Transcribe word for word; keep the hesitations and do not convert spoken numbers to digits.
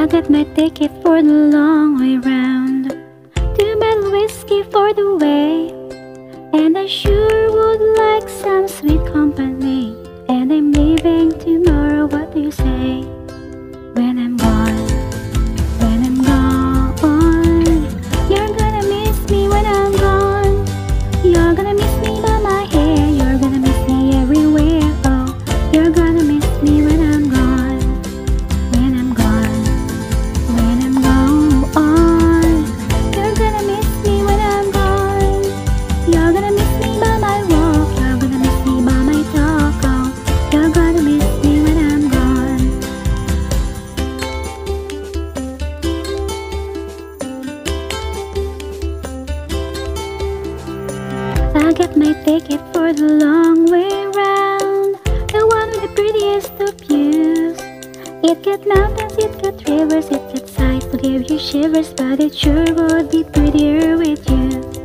I got my ticket for the long way round, two bottle whiskey for the way, and I sure would like some sweet company. And I'm leaving tomorrow, what do you say? When I'm gone, when I'm gone, you're gonna miss me when I'm gone. You're gonna miss me by my hair, you're gonna miss me everywhere. Oh, you're gonna miss me when I'm gone, when I'm gone, when I'm gone. You're gonna miss me when I'm gone. You're gonna miss me by my walk, you're gonna miss me by my talk. Oh, you're gonna miss me when I'm gone. I got my ticket for the long way round, the one with the prettiest of views. It got mountains, it got rivers, it got sights to give you shivers, but it sure would be prettier with you.